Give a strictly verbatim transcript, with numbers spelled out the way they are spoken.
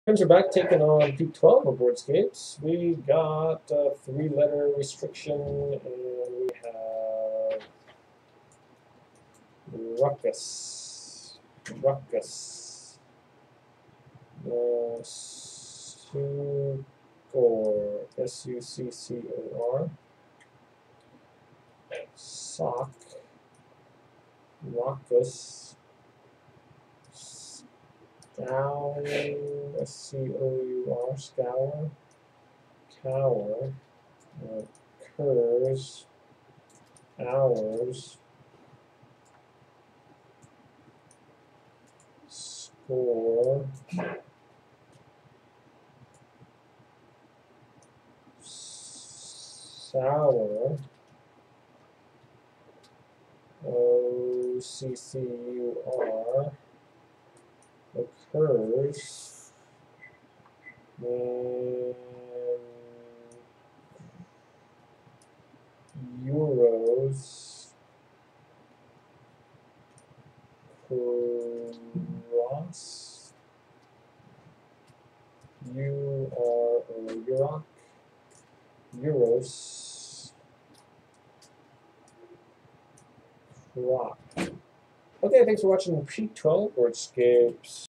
Friends are back taking on Peak twelve of Wordscapes. We got a three letter restriction and we have Ruckus. Ruckus. Uh, Succor. S U C C O R. Sock. Ruckus. Scour. S C O U R. Scour. Cower. Uh, Curs. Hours. Score. Sour. O C C U R. Occurs. And Euros. Cross. U R O. Euroc. Euros. Rock. Okay, thanks for watching Peak twelve Wordscapes.